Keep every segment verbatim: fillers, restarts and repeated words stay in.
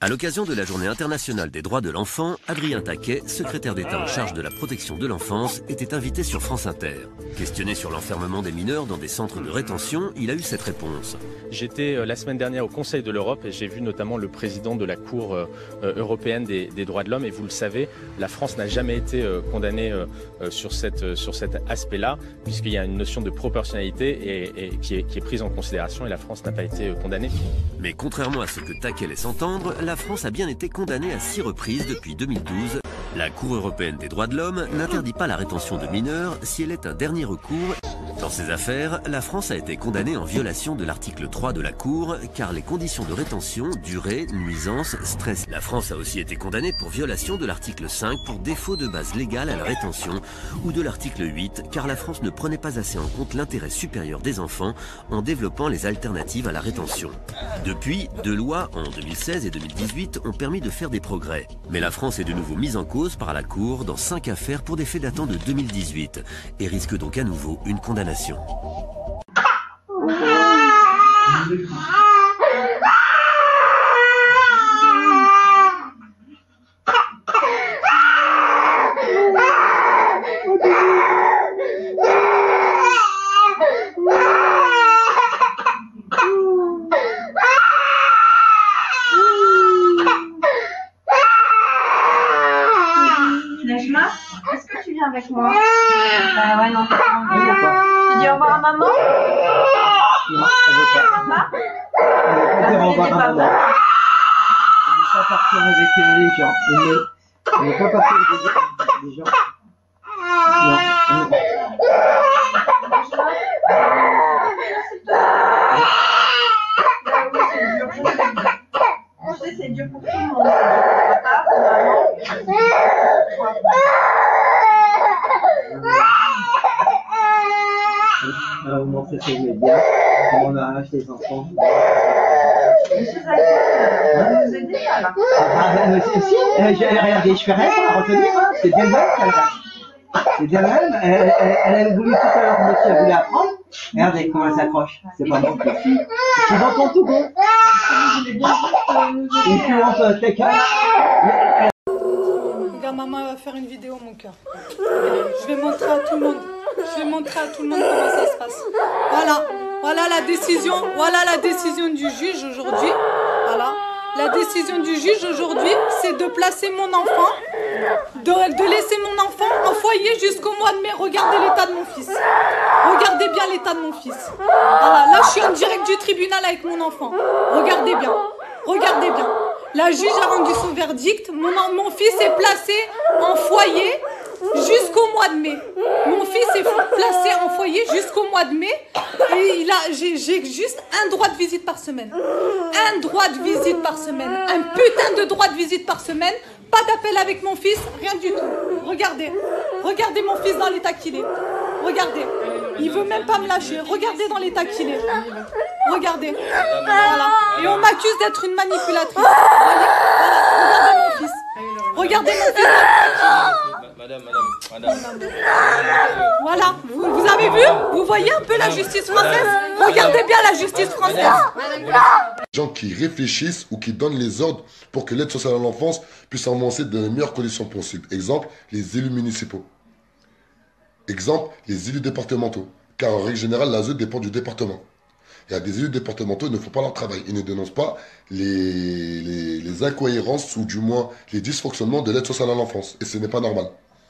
À l'occasion de la Journée internationale des droits de l'enfant, Adrien Taquet, secrétaire d'État en charge de la protection de l'enfance, était invité sur France Inter. Questionné sur l'enfermement des mineurs dans des centres de rétention, il a eu cette réponse. J'étais euh, la semaine dernière au Conseil de l'Europe et j'ai vu notamment le président de la Cour euh, européenne des, des droits de l'homme. Et vous le savez, la France n'a jamais été euh, condamnée euh, sur, cette, euh, sur cet aspect-là, puisqu'il y a une notion de proportionnalité et, et qui, est, qui est prise en considération et la France n'a pas été euh, condamnée. Mais contrairement à ce que Taquet laisse entendre, la France a bien été condamnée à six reprises depuis deux mille douze. La Cour européenne des droits de l'homme n'interdit pas la rétention de mineurs si elle est un dernier recours. Dans ces affaires, la France a été condamnée en violation de l'article trois de la Cour, car les conditions de rétention, durée, nuisance, stress. La France a aussi été condamnée pour violation de l'article cinq pour défaut de base légale à la rétention, ou de l'article huit, car la France ne prenait pas assez en compte l'intérêt supérieur des enfants en développant les alternatives à la rétention. Depuis, deux lois, en deux mille seize et deux mille dix-huit, ont permis de faire des progrès. Mais la France est de nouveau mise en cause par la Cour dans cinq affaires pour des faits datant de deux mille dix-huit, et risque donc à nouveau une condamnation. Nejma, est-ce que tu viens avec moi? Bah ouais, non, t'as pas envie, d'accord. Tu dis au revoir à maman? Non, elle veut pas. Maman? Elle veut pas dire au revoir à maman. Elle veut pas partir avec les gens. Elle veut pas partir avec les gens. Non. Je sais, c'est dur pour tout le monde. Papa, maman. Alors, vous montrez ce que vous voulez bien. Comment on arrache les enfants. Je suis à vous aider là, là. Ah, mais si, si, euh, regardez, je fais rien pour la retenir. Hein. C'est bien même qu'elle va. C'est bien même. Elle, elle, elle a voulu tout à l'heure, monsieur a voulu apprendre. Regardez comment elle s'accroche. C'est pas bon. C'est dans ton tout bon. Et puis on peut quelqu'un. Regarde, maman va faire une vidéo, mon cœur. Je vais montrer à tout le monde. Je vais montrer à tout le monde comment ça se passe. Voilà, voilà la décision. Voilà la décision du juge aujourd'hui. Voilà, la décision du juge aujourd'hui, c'est de placer mon enfant, de, de laisser mon enfant en foyer jusqu'au mois de mai. Regardez l'état de mon fils. Regardez bien l'état de mon fils. Voilà, là je suis en direct du tribunal avec mon enfant. Regardez bien. Regardez bien. La juge a rendu son verdict. Mon, mon fils est placé en foyer jusqu'au mois de mai. Mon fils est placé en foyer jusqu'au mois de mai. Et il a, j'ai, j'ai juste un droit de visite par semaine. Un droit de visite par semaine. Un putain de droit de visite par semaine. Pas d'appel avec mon fils, rien du tout. Regardez. Regardez mon fils dans l'état qu'il est. Regardez. Il veut même pas me lâcher. Regardez dans l'état qu'il est. Regardez. Voilà. Et on m'accuse d'être une manipulatrice. Voilà. Voilà. Regardez mon fils. Regardez mon fils. Madame, madame, madame. Voilà. Vous, vous avez vu? Vous voyez un peu la justice française? Regardez bien la justice française. Les gens qui réfléchissent ou qui donnent les ordres pour que l'aide sociale à l'enfance puisse avancer dans les meilleures conditions possibles. Exemple, les élus municipaux. Exemple, les élus départementaux. Car en règle générale, l'A S E dépend du département. Il y a des élus départementaux, ils ne font pas leur travail. Ils ne dénoncent pas les, les, les incohérences ou du moins les dysfonctionnements de l'aide sociale à l'enfance. Et ce n'est pas normal.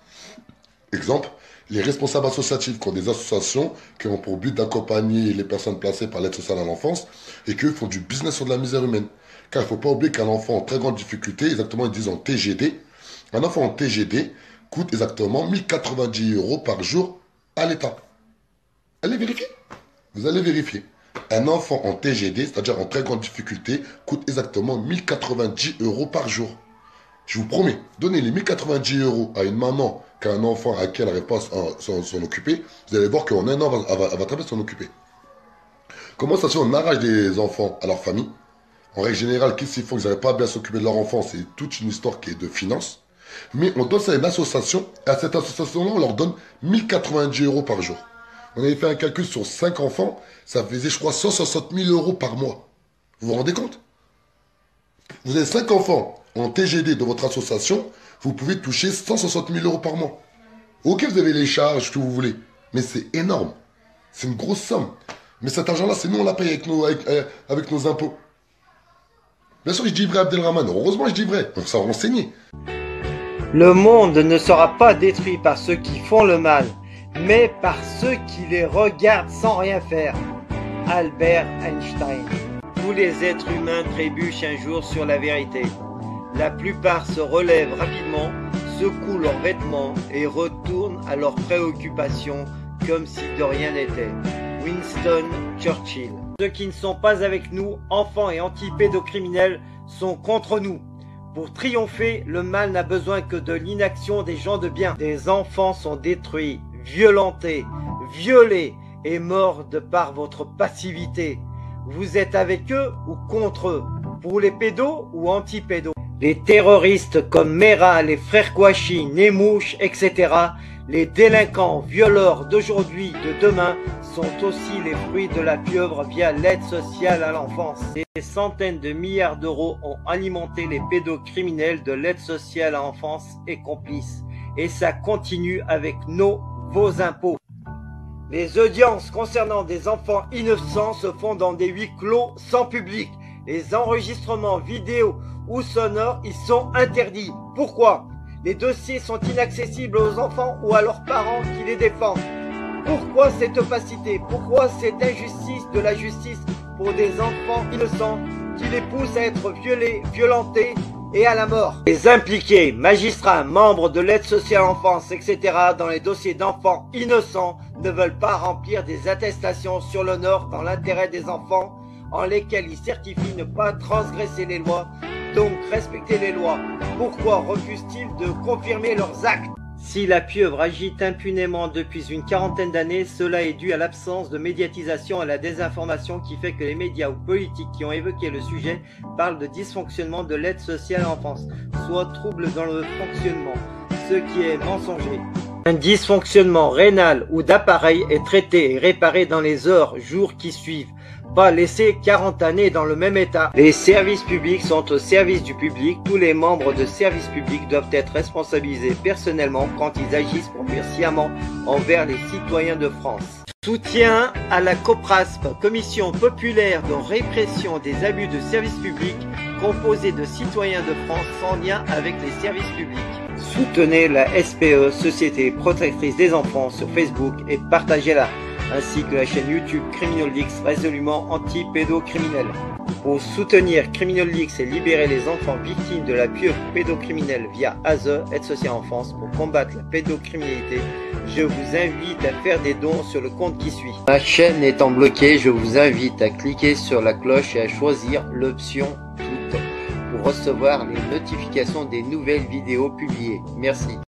Exemple, les responsables associatifs qui ont des associations qui ont pour but d'accompagner les personnes placées par l'aide sociale à l'enfance et qui font du business sur de la misère humaine. Car il ne faut pas oublier qu'un enfant en très grande difficulté, exactement ils disent en T G D, un enfant en T G D coûte exactement mille quatre-vingt-dix euros par jour à l'État. Allez vérifier. Vous allez vérifier. Un enfant en T G D, c'est-à-dire en très grande difficulté, coûte exactement mille quatre-vingt-dix euros par jour. Je vous promets, donnez les mille quatre-vingt-dix euros à une maman qui a un enfant à qui elle n'arrive pas à s'en occuper, vous allez voir qu'en un an, elle va, elle va très bien s'en occuper. Comment ça se fait on arrache des enfants à leur famille? En règle générale, qu'est-ce qu'ils font? Ils n'arrivent pas à bien s'occuper de leur enfant, c'est toute une histoire qui est de finance. Mais on donne ça à une association, et à cette association-là, on leur donne mille quatre-vingt-dix euros par jour. On avait fait un calcul sur cinq enfants, ça faisait, je crois, cent soixante mille euros par mois. Vous vous rendez compte? Vous avez cinq enfants en T G D de votre association, vous pouvez toucher cent soixante mille euros par mois. Ok, vous avez les charges que vous voulez, mais c'est énorme. C'est une grosse somme. Mais cet argent-là, c'est nous, on l'a payé avec nos, avec, euh, avec nos impôts. Bien sûr, je dis vrai, Abdelrahman. Heureusement, je dis vrai. On s'en renseigner. Le monde ne sera pas détruit par ceux qui font le mal, mais par ceux qui les regardent sans rien faire. Albert Einstein. Tous les êtres humains trébuchent un jour sur la vérité. La plupart se relèvent rapidement, secouent leurs vêtements et retournent à leurs préoccupations comme si de rien n'était. Winston Churchill. Ceux qui ne sont pas avec nous, enfants et anti-pédocriminels, sont contre nous. Pour triompher, le mal n'a besoin que de l'inaction des gens de bien. Des enfants sont détruits, violentés, violés et morts de par votre passivité. Vous êtes avec eux ou contre eux? Pour les pédos ou anti-pédos? Les terroristes comme Mera, les frères Kouachi, Nemouche, et cetera, les délinquants, violeurs d'aujourd'hui, de demain, sont aussi les fruits de la pieuvre via l'aide sociale à l'enfance. Des centaines de milliards d'euros ont alimenté les pédocriminels de l'aide sociale à l'enfance et complices. Et ça continue avec nos, vos impôts. Les audiences concernant des enfants innocents se font dans des huis clos sans public. Les enregistrements vidéo ou sonores y sont interdits. Pourquoi? Les dossiers sont inaccessibles aux enfants ou à leurs parents qui les défendent. Pourquoi cette opacité? Pourquoi cette injustice de la justice pour des enfants innocents qui les pousse à être violés, violentés et à la mort? Les impliqués, magistrats, membres de l'aide sociale à l'enfance, et cetera dans les dossiers d'enfants innocents ne veulent pas remplir des attestations sur l'honneur dans l'intérêt des enfants en lesquels ils certifient ne pas transgresser les lois, donc respecter les lois. Pourquoi refusent-ils de confirmer leurs actes? Si la pieuvre agite impunément depuis une quarantaine d'années, cela est dû à l'absence de médiatisation et à la désinformation qui fait que les médias ou politiques qui ont évoqué le sujet parlent de dysfonctionnement de l'aide sociale à l'enfance, soit trouble dans le fonctionnement, ce qui est mensonger. Un dysfonctionnement rénal ou d'appareil est traité et réparé dans les heures, jours qui suivent. Pas laisser quarante années dans le même état. Les services publics sont au service du public. Tous les membres de services publics doivent être responsabilisés personnellement quand ils agissent pour faire sciemment envers les citoyens de France. Soutien à la COPRASP, Commission populaire de répression des abus de services publics, composée de citoyens de France sans lien avec les services publics. Soutenez la S P E, Société protectrice des enfants, sur Facebook et partagez-la, ainsi que la chaîne YouTube CriminalLeaks, résolument anti-pédocriminel. Pour soutenir CriminalLeaks et libérer les enfants victimes de la pieuvre pédocriminelle via A S E, Aide sociale en France, pour combattre la pédocriminalité, je vous invite à faire des dons sur le compte qui suit. Ma chaîne étant bloquée, je vous invite à cliquer sur la cloche et à choisir l'option toutes pour recevoir les notifications des nouvelles vidéos publiées. Merci.